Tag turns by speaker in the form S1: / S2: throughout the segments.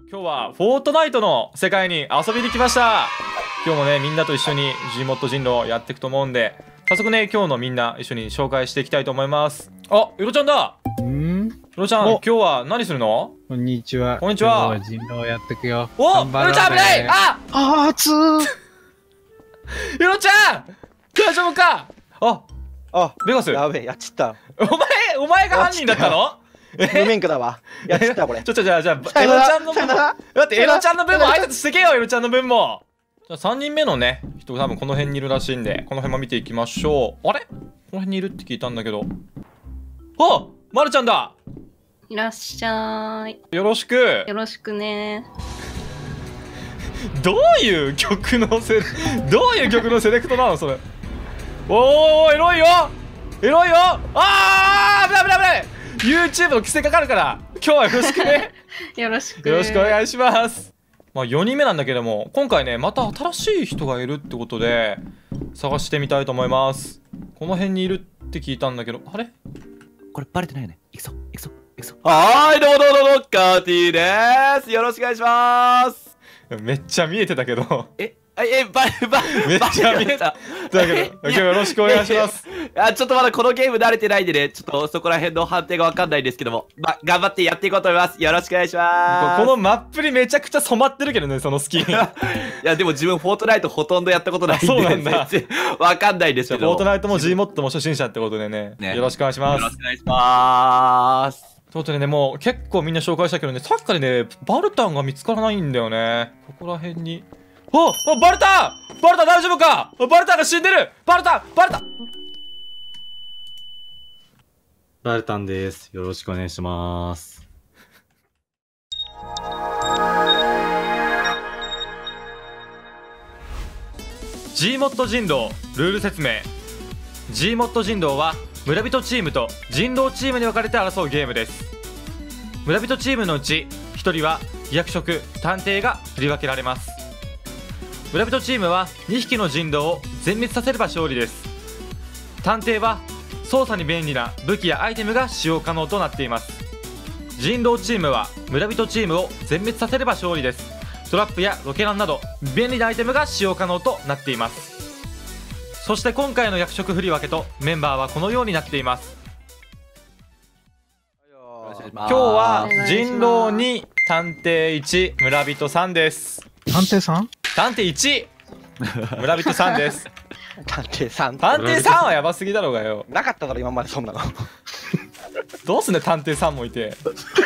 S1: 今日はフォートナイトの世界に遊びに来ました。今日もねみんなと一緒に Gmod 人狼やっていくと思うんで、早速ね今日のみんな一緒に紹介していきたいと思います。あ、よろちゃんだ。よろちゃん、今日は何するの？
S2: こんにちは。
S1: こんにちは。
S2: 人狼やってくよ。
S1: お、よろちゃん危ない。あ、
S2: 熱ー。
S1: よろちゃん大丈夫か？ベガス。
S3: やべえ、やっちった。
S1: お前が犯人だったの？
S3: 無免許だわ。やっちったこれ。
S1: じゃあエロちゃんの分も待ってエロちゃんの分も挨拶してけよ。エロちゃんの分も。じゃあ3人目のね人多分この辺にいるらしいんで、この辺も見ていきましょう。あれこの辺にいるって聞いたんだけど。あ、まるちゃんだ。
S4: いらっしゃい。
S1: よろしく。
S4: よろしくね。
S1: どういう曲のセレクトなのそれ。おー、エロいよエロいよ。危ない危ない危ない。 YouTube の規制かかるから今日はよろしくね。
S4: よろしく。
S1: よろしくお願いします。まあ4人目なんだけども、今回ねまた新しい人がいるってことで探してみたいと思います。この辺にいるって聞いたんだけど、あれ
S5: これバレてないよね。行くぞ行くぞ行くぞ。
S6: はーい、どうもどうもどうも、カーティーでーす。よろしくお願いします。
S1: めっちゃ見えてたけど
S6: めっ
S1: ちゃ見えただけど今日よろしくお願いします。
S6: ちょっとまだこのゲーム慣れてないんでね、ちょっとそこら辺の判定がわかんないんですけども、頑張ってやっていこうと思います。よろしくお願いします。
S1: このマップにめちゃくちゃ染まってるけどね、そのスキン。
S6: いやでも自分フォートナイトほとんどやったことないんで、
S1: そうなんだ。
S6: 全然わかんないですけど。
S1: フォートナイトも Gmod も初心者ってことでね、よろしくお願いします。
S6: よろしくお願いします。
S1: ということでね、もう結構みんな紹介したけどね、さっきからねバルタンが見つからないんだよね。ここら辺にバルタン大丈夫か？バルタンが死んでる。バルタ
S7: ンです。よろしくお願いします。
S1: Gmod 人狼ルール説明。 Gmod 人狼は村人チームと人狼チームに分かれて争うゲームです。村人チームのうち1人は役職探偵が振り分けられます。村人チームは2匹の人狼を全滅させれば勝利です。探偵は操作に便利な武器やアイテムが使用可能となっています。人狼チームは村人チームを全滅させれば勝利です。トラップやロケランなど便利なアイテムが使用可能となっています。そして今回の役職振り分けとメンバーはこのようになっています。今日は人狼2、探偵1、村人3です。
S2: 探偵さん？
S1: 探偵1、村人3です。
S3: 探偵さん。
S1: 探偵3はやばすぎだろうがよ。
S3: なかっただろ今までそんなの。
S1: どうすんね探偵3もいて。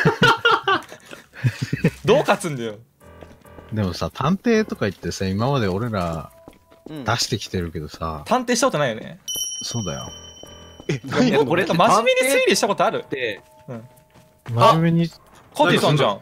S1: どう勝つんだよ。
S2: でもさ、探偵とか言ってさ、今まで俺ら出してきてるけどさ、
S1: 探偵したことないよね。
S2: そうだよ。
S1: これ真面目に推理したことある？
S2: 真面目に。
S1: カティさんじゃん。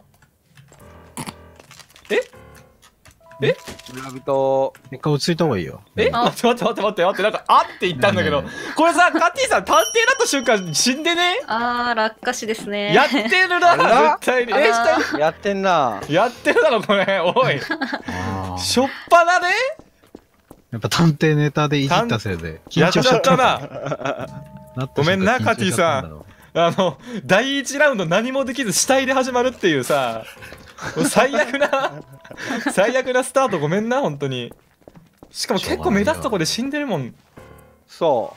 S3: 村人。
S2: 一回落ち着いた方がいいよ。
S1: 待ってなんかあって言ったんだけど、これさカティさん探偵だった瞬間死んでね。
S4: 落下死ですね。
S1: やってるな絶対に。
S3: やってんな。
S1: やってるだろこれ。おいしょっぱなね。
S2: やっぱ探偵ネタでいじったせいで
S1: やっちゃったな。ごめんなカティさん。第1ラウンド何もできず死体で始まるっていうさ、最悪なスタート。ごめんな本当に。しかも結構目立つとこで死んでるもん。
S3: そう。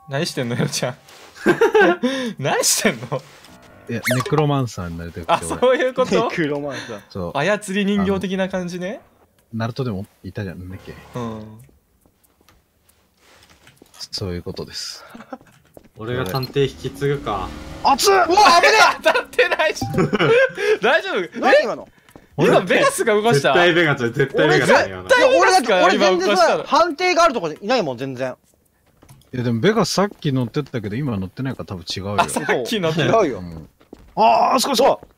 S1: 何してんのよちゃん。何してんの？
S2: いや、ネクロマンサーになりたくて。
S1: あ、そういうこと？
S3: ネクロマンサー。
S2: そう。
S1: 操り人形的な感じね。
S2: ナルトでもいたじゃん、なんだっけ。そういうことです。
S7: 俺が探偵引き継ぐか。
S2: 熱っ！うわ、危ね
S1: え！当たってないし。大丈夫？
S3: 何今の？
S1: 今ベガスが動かした。
S7: 絶対ベガスだよ。
S3: 俺全然さ、判定があるとこいないもん全然。
S2: いやでもベガスさっき乗ってたけど今乗ってないから多分違うよ。
S1: さっき乗って
S3: 違うよ。
S2: すごいそう。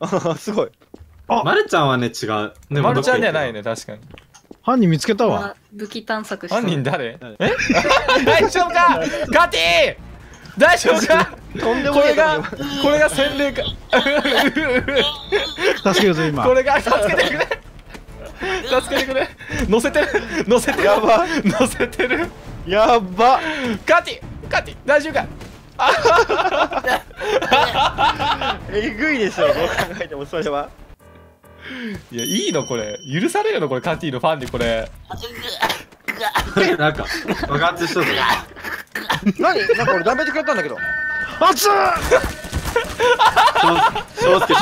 S3: すごい。
S7: まるちゃんはね違う。
S1: まるちゃんじゃないね確かに。
S2: 犯人見つけたわ。
S4: 武器探索した。
S1: 犯人誰？大丈夫か？カティ！大丈夫か？
S3: とんでもない。
S1: これが洗礼か。
S2: 助けるぞ今。
S1: これが助けてくれ。助けてくれ。乗せてる。
S3: やば。
S1: 乗せてる。
S3: やば。
S1: カティ大丈夫か？
S3: えぐいでしょどう考えてもそれは。
S1: いや、いいのこれ。許されるのこれ、カティのファンにこれ。
S7: なんか、爆発しとる。
S3: 何なんか俺ダメってくれたんだけど。
S2: 熱っ
S7: 翔介。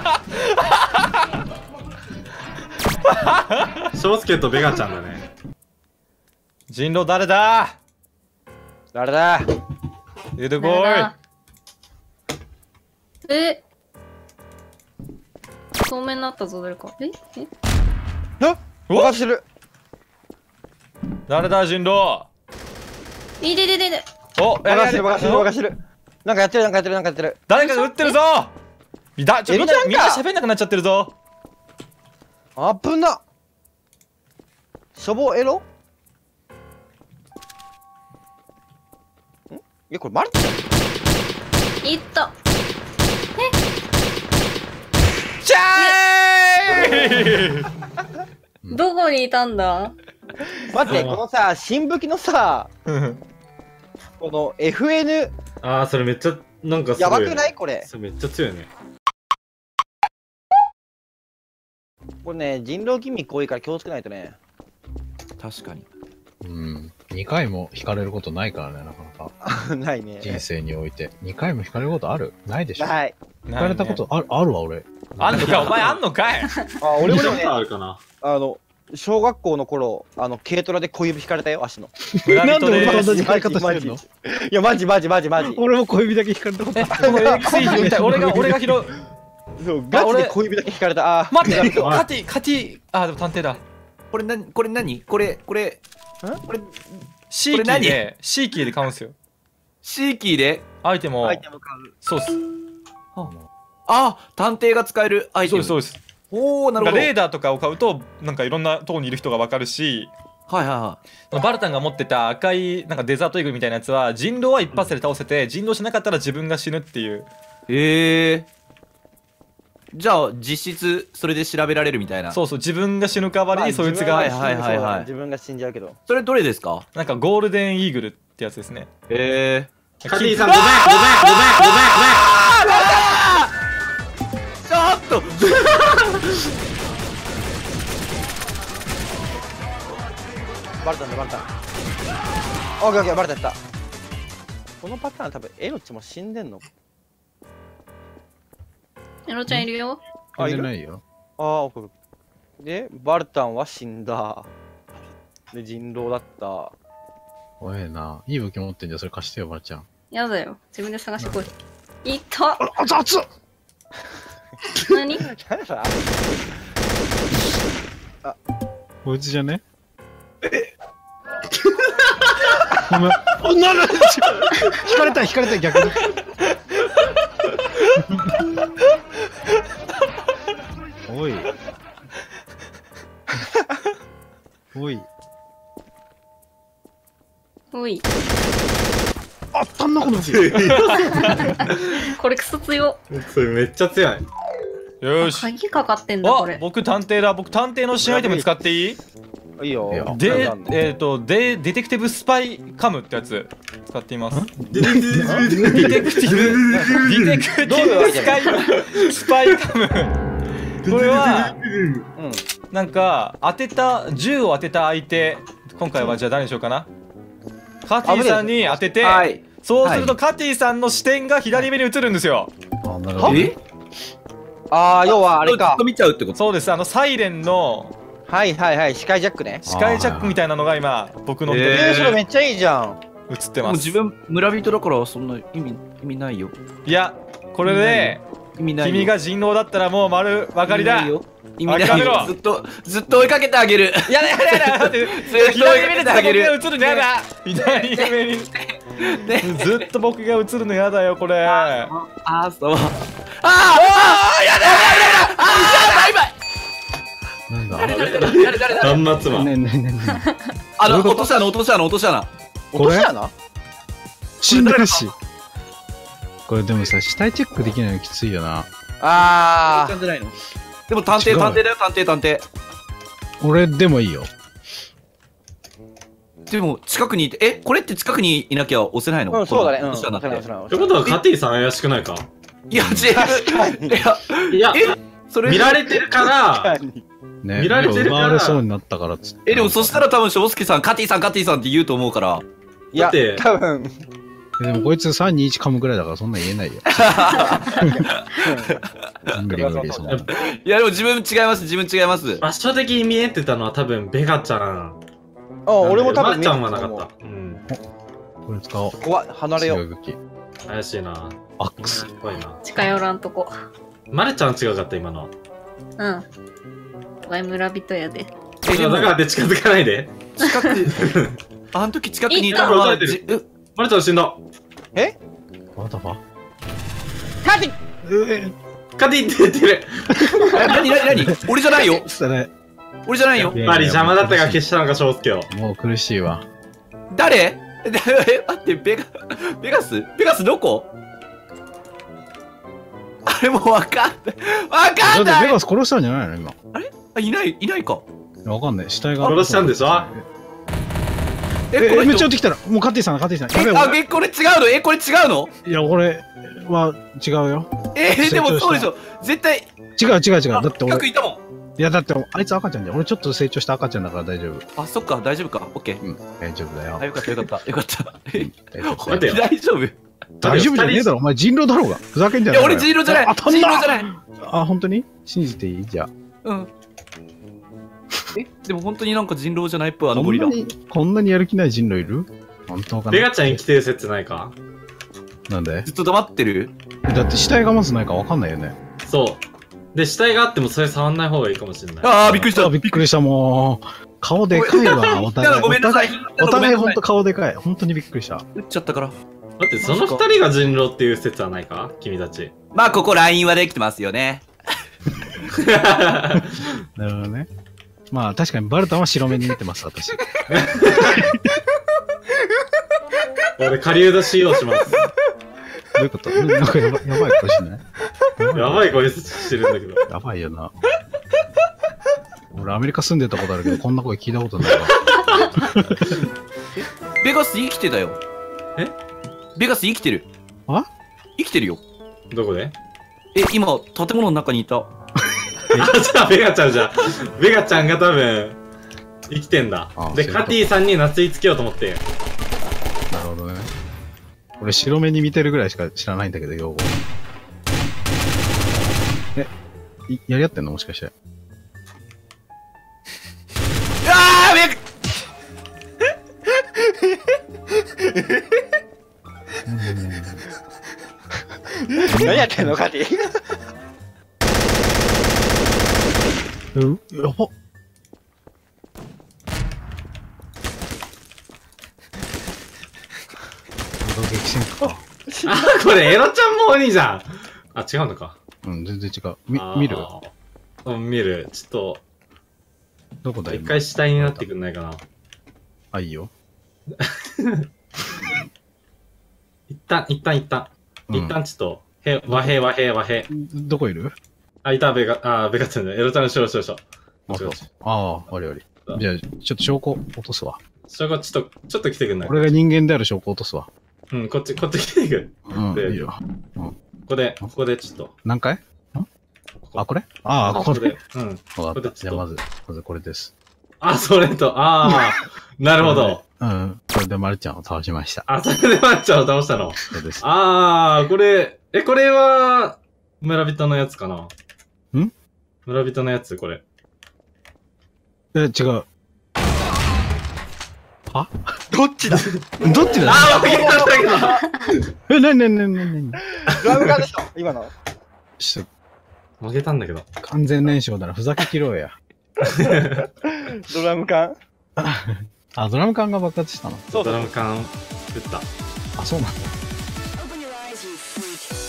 S7: 翔介とベガちゃんだね。
S1: 人狼誰だ？
S3: 誰だ？
S1: 出てこい。
S4: え、透明になったぞ、誰か。
S3: 任してる。
S1: 誰だ、人狼。
S4: いで。
S1: お、
S3: 任してる。なんかやってる。
S1: 誰かが撃ってるぞ。みんな喋んなくなっちゃってるぞ。
S3: 危な。しょぼエロ？ん？いやこれマルチだ。
S4: いった。
S1: チャーイ
S4: どこにいたんだ？
S3: 待って、このさ、新武器のさ、この FN、
S7: ああ、それめっちゃ、なんかすごい。
S3: やばくないこれ。
S7: それめっちゃ強いね。
S3: これね、人狼ギミック多いから気をつけないとね。
S6: 確かに。
S2: うん。2回も引かれることないからね、なかなか。
S3: ないね。
S2: 人生において。2回も引かれることある？ないでしょ。
S3: ない。
S2: 引かれたことあるわ、俺。
S1: あんのか、お前あんのかい。
S3: あ、俺もね、
S7: あるかな。
S3: 小学校の頃、軽トラで小指引かれたよ、足の。
S1: 村人で
S2: なんで俺同じ引かれ方してんの？
S3: いや、マジ。
S2: 俺も小指だけ引かれたことある。
S1: この XE みたい。俺が拾う。
S3: そうガチで小指だけ引かれた。
S1: 待って、カティ、あ、でも探偵だ。
S6: これ何これ、
S1: C キーで買うんすよ。
S6: C キーで
S1: アイテムを。
S3: アイテム買う。
S1: そうっす。
S6: 探偵が使えるアイテム。
S1: そうです。
S6: おお、なるほど。
S1: レーダーとかを買うと、なんかいろんなとこにいる人がわかるし、バルタンが持ってた赤いなんかデザートイーグルみたいなやつは、人狼は一発で倒せて、人狼しなかったら自分が死ぬっていう。
S6: へえ。じゃあ実質それで調べられるみたいな。
S1: そう、自分が死ぬ代わりにそいつが、
S3: 自分が死んじゃうけど。
S6: それどれですか？
S1: なんかゴールデンイーグルってやつですね。
S6: へえ。
S7: カティさんごめん。
S6: ちょっと
S3: バレた。オッケーバレたやった。このパターン多分エロチも死んでんの。
S4: エロちゃんいるよ。
S2: 死んでないよ。
S3: オッケー。で、バルタンは死んだ。で、人狼だった。
S2: 怖えな。いい武器持ってんじゃん、それ貸してよ、ばあちゃん。
S4: やだよ。自分で探してこい。いった。
S2: 熱っ
S4: 何？
S3: 何それ？
S2: こいつじゃね？ごめん。なんだ引かれた逆に。おい。
S4: おい。
S2: あったんなこの武器。
S4: これクソ強。
S7: それめっちゃ強い。
S1: よーし。
S4: 鍵かかってんだこれ。
S1: 僕探偵だ。僕探偵の新アイテム使っていい？
S3: いいよ。
S1: で、デテクティブスパイカムってやつ使っています。デテクティブスパイカム。これはなんか銃を当てた相手、今回はじゃあ誰にしようかな。カティさんに当てて、そうするとカティさんの視点が左目に映るんですよ。
S3: 要はあれか。
S6: 見ちゃうってこと？
S1: そうです。サイレンの
S3: 視界ジャックね。
S1: 視界ジャックみたいなのが今僕の
S3: それめっちゃいいじゃん。
S1: 映ってます。
S6: もう自分村人だからそんな意味ないよ。
S1: いや、これで君が人狼だったらもう丸分かりだ。
S6: 意味ないよ。ずっと追いかけてあげる。
S1: やだ待って。
S6: ずっと追いかけてあげる。
S1: 映るのやだ。左目にずっと僕が映るのやだよこれ。
S6: そう。やばい。
S7: なんだ断末魔。
S6: 落とし穴。
S3: 落とし穴？
S2: 死んでるし。これでもさ、死体チェックできないのきついよな。
S6: でも探偵だよ、探偵。
S2: 俺でもいいよ。
S6: でも近くにいて、これって近くにいなきゃ押せないの？
S3: そうだね。
S6: 落とし穴って。
S7: ってことはカティさん怪しくないか？
S6: いや、違う。いや、 それ
S7: 見られてるから、
S2: ね、
S7: 見られてるから
S2: 奪われそうになったからっつって。
S6: でもそしたら多分、翔介さん、カティさん、カティさんって言うと思うから。
S3: いや、
S7: だって
S3: 多分。
S2: でもこいつ3、2、1噛むぐらいだからそんなん言えないよ。無理無理、そんなの。
S6: いや、でも自分違います、自分違います。
S7: 場所的に見えてたのは多分、ベガちゃん。
S3: あ、俺も多分
S7: まるちゃんはなかった。うん。
S2: これ使おう。
S3: 怖い、離れよう。
S2: 強い武器。
S7: 怪しいな。
S2: アックス。
S7: 怖いな。
S4: 近寄らんとこ。
S7: まるちゃん違かった、今の。
S4: うん。ワイ村人やで。
S6: え、でも
S7: だからって近づかないで。
S6: 近く、あの時近くにいたのは、
S7: いいまるちゃん死んだ。
S2: まだば
S3: カティ
S7: カティって言ってる。
S6: 何俺じゃないよ。
S2: それ、
S6: 俺じゃないよ。
S7: やっぱり邪魔だったから消したのか、翔介を。
S2: もう苦しいわ。
S6: 誰え、待って、ベガスどこあれもうわかんない。わか
S2: だって
S6: んない
S2: ベガス殺したんじゃないの今。
S6: あ、いないか。
S2: わかんない。死体が。
S7: 殺したんでしょ
S6: え、これ
S2: めっちゃ寄ってきたら、もうカッティさん、カッティさん。やべえ
S6: あ、これ違うのこれ違うの
S2: いや、俺は違うよ。
S6: でもそうでしょ。絶対、
S2: 違う。だって俺、
S6: 近くいたもん。
S2: いや、だってあいつ赤ちゃんじゃん。俺ちょっと成長した赤ちゃんだから大丈夫。
S6: あ、そっか、大丈夫か。オッケー。
S2: うん、大丈夫だよ
S6: あ、。よかった。
S2: 大丈夫
S7: 待てよ
S6: 大丈夫。い
S2: 大丈夫じゃねえだろ。お前人狼だろうが。ふざけんじゃね
S6: や、
S2: え。
S6: 俺人狼じゃない。
S2: あ、飛んだ
S6: 人狼じゃない。
S2: あ、本当に信じていいじゃあ。
S6: うん。でも本当になんか人狼じゃないっぽい、あのゴリラ。
S2: こんなにやる気ない人狼いる本当かな。
S7: ベガちゃん生きてる説ないか？
S2: なんで
S6: ずっと黙ってる。
S2: だって死体がまずないかわかんないよね。
S7: そう。で、死体があってもそれ触んない方がいいかもしれない。
S6: ああ、びっくりした。
S2: びっくりした、もう。顔でかいわ、お互い。
S6: ごめんなさい。
S2: お互いほんと顔でかい。本当にびっくりした。
S6: 打っちゃったから。
S7: だってその二人が人狼っていう説はないか君たち。
S6: まあ、ここ LINE はできてますよね。
S2: なるほどね。まあ確かにバルタンは白目に見てます、私。
S7: 俺、狩人使用します。
S2: どういうことなんかやばい声しない
S7: やばい声してるんだけど。
S2: やばいよな。俺アメリカ住んでたことあるけど、こんな声聞いたことないわ。
S6: ベガス生きてたよ。
S7: え
S6: ベガス生きてる。
S2: あ
S6: 生きてるよ。
S7: どこで？
S6: え、今、建物の中にいた。
S7: あ、じゃあ、ベガちゃんじゃん。ベガちゃんが多分、生きてんだ
S2: あ。
S7: で、
S2: そういうこと
S7: カティさんに懐いつけようと思って。
S2: なるほどね。俺白目に見てるぐらいしか知らないんだけど、用語。やり合ってんのもしかして。
S6: ああ、ベ
S3: 何やってんのカティ
S2: やばっ。激戦か。
S7: あ、これエロちゃんも鬼じゃん。あ、違うのか。
S2: うん、全然違う。
S7: あー
S2: 見る
S7: うん、見る。ちょっと、
S2: どこだ
S7: 一回死体になってくんないかな。
S2: あ、いいよ。
S7: 一旦、
S2: うん
S7: 一旦ちょっと、和平。
S2: どこいる
S7: あ、いた、ベガちゃんじゃないエロちゃんの少々。
S2: あ、そう。ああ、あれあれ。じゃあ、ちょっと証拠落とすわ。
S7: ちょっと来てくんない
S2: 俺が人間である証拠落とすわ。
S7: うん、こっち来てくる。
S2: うん、
S7: で
S2: いいよ。
S7: ここでちょっと。
S2: 何回あ、これこれ。
S7: ここで。うん。
S2: わかった。
S7: これでちょっと
S2: じゃあまずこれです。
S7: あ、それと、なるほど。
S2: うん。これでマルちゃんを倒しました。
S7: あ、それでマッチャーを倒したの。
S2: そうです。
S7: これは、村人のやつかな。
S2: ん
S7: 村人のやつ、これ。
S2: 違う。は
S3: どっちだ
S2: どっちだ
S7: 負けたんだけど。
S2: なに
S3: ドラム缶でしょ今の。
S2: ちょっ
S7: 負けたんだけど。
S2: と完全燃焼ならふざけ切ろうや。
S3: ドラム缶
S2: あ、ドラム缶が爆発したの。
S3: そう
S7: ドラム缶、打った。
S2: あ、そうなんだ。